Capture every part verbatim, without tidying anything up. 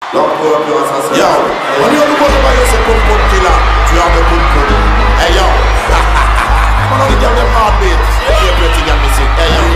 Yo, on est au nouveau de c'est pour pour qui là. Tu as le pour pour. Hey yo. On a dit qu'il y a des heartbeat. Et puis petit gars musique. Hey yo.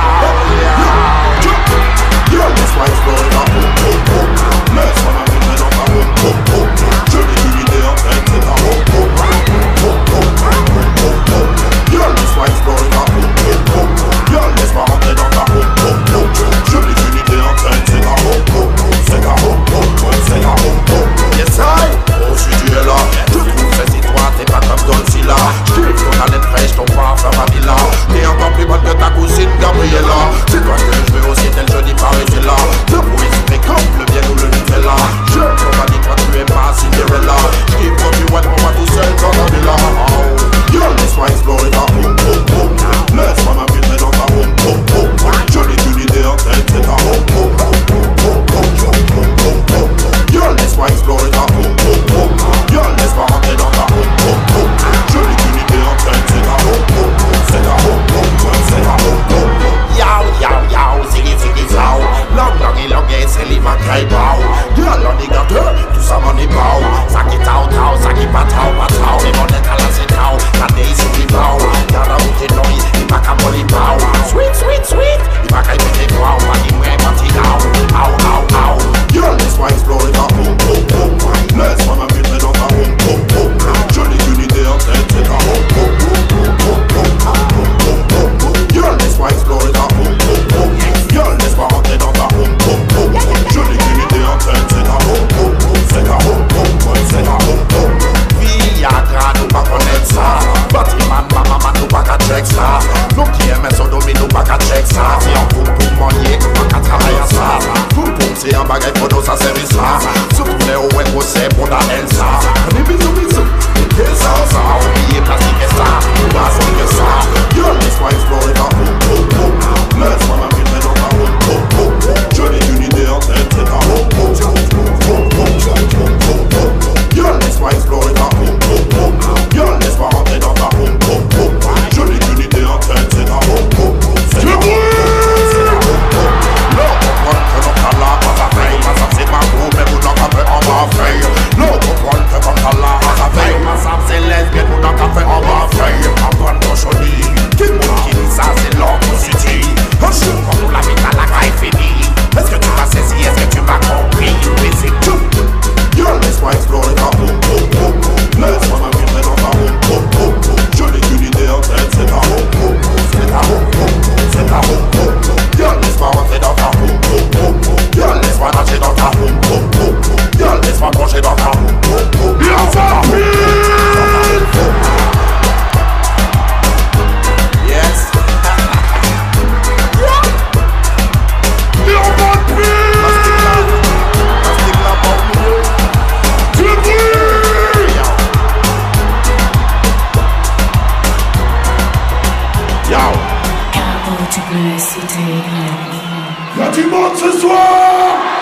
Yo, laisse-moi explorer ta boum boum boum. Laisse-moi m'amener dans ta boum boum boum. Je n'ai qu'une idée en tête, c'est ta boum boum boum boum boum boum. Yo, laisse-moi explorer ta boum boum boum. Yo, laisse-moi rentrer dans ta boum boum boum. Je n'ai qu'une idée en tête, c'est ta boum boum. C'est ta boum boum boum, c'est ta boum boum. Yes I. Oh si tu es là, je trouve que c'est toi, t'es pas comme Dolcilla. Je kiffe ton haleine fraîche, ton parfum vanilla. T'es encore plus bonne que ta cousine Gabriella. C'est toi que je veux aussi, tel jeudi Paris là. Le bruit c'est comme le bien ou le Nutella. Je compagnie toi tu es pas Cinderella. Je kiffe quand tu vois pour moi tout seul dans la villa. Oh, yo laisse-moi explorer ta boum boum boum. Laisse-moi m'infiltrer dans ta boum boum boum. Je n'ai qu'une idée en tête, c'est ta boum boum boum boum boum boum boum. Yo laisse-moi explorer ta boum boum boum. Yo laisse-moi rentrer dans ta boum boum boum. Je n'ai qu'une idée en tête, c'est ta boum boum boum. C'est ta boum boum boum, c'est ta boum boum boum. Yow, yow, yow, ziggy, ziggy, zow. Long, long, et long, et c'est l'hiver cry bow. Girl, on est gâteux, tout ça m'en est bow. Ça qui tau, tau, ça qui pas tau, pas tau. Les monnaies à la c'est tau, la day c'est qui bow. Y'a la route et noise, il pas qu'à voler bow. Sweet, sweet, sweet, il pas qu'à y péter bow. Pas qu'il mouille, pas qu'il out, out, out, out. Girl, laisse-moi explorer ta boum, boum, boum. Laisse-moi m'infiltrer dans ta boum, boum, boum. Je n'ai qu'une idée en tête, c'est ta boum, boum, boum, boum, boum, boum, boum, boum. Girl, laisse-moi explorer ta boum, boum, boum. Girl, laisse-moi rentrer dans ta boum, boum, boum. Je n'ai qu'une idée en tête, c'est ta boum, boum, boum. C'est ta boum, boum, boum, c'est ta boum, boum. Viagra, nous pas connaître ça. Batiman, maman, nous pas qu'à check ça. Nous qui aiment son domaine, nous pas qu'à check ça. Si on boum, boum, manier, nous pas qu'à travailler ça. Boum, boum, c'est un bagage pour nous, ça service ça. Surtout les hauts et gros, c'est pour la Elsa. On est bisous, bisous. Et ça, ça, oubliez plastique et ça. Nous pas son que ça. Yo, laisse-moi explorer ta boum, boum, boum. Laisse-moi m'infiltrer dans ta boum, boum, boum. Je n'ai qu'une idée en tête, c'est ta boum, boum, boum, boum, boum, boum, boum. Yo, laisse-moi explorer ta boum, boum, boum. Yo, laisse-moi rentrer dans ta boum, boum, boum. Je n'ai qu'une idée en tête, c'est ta boum, boum, boum. C'est ta boum, boum, c'est ta boum, boum. Non, comprendre que non, t'as là, pas ta veille. Pas ça, c'est ma boum, mais vous n'en avez en ma veille. Non, comprendre que comme t'as là, pas ta veille. Pas ça, c'est lesbienne, vous n'en avez en ma veille. Apprendre ton choni. Qui monde qui dit ça, c'est l'ordre city. Un jour, quand nous la vie à la caille finie. Est-ce que tu m'as saisi, est-ce que tu m'as compris? Mais c'est tout. Yo, laisse-moi explorer ta boum, boum, boum. Laisse-moi m'infiltrer dans ta boum, boum, boum. Je n'ai qu'une idée en tête, c'est ta boum, boum. C'est ta boum, boum, c'est ta boum, boum. Yo, laisse-moi rentrer dans ta boum, boum, boum. Yo, laisse-moi nager dans ta boum, boum, boum. Yo, laisse-moi plonger dans ta boum, boum, boum. Yo, c'est ta boum, boum. Yes. Capote bleu, cité. Y'a du monde ce soir.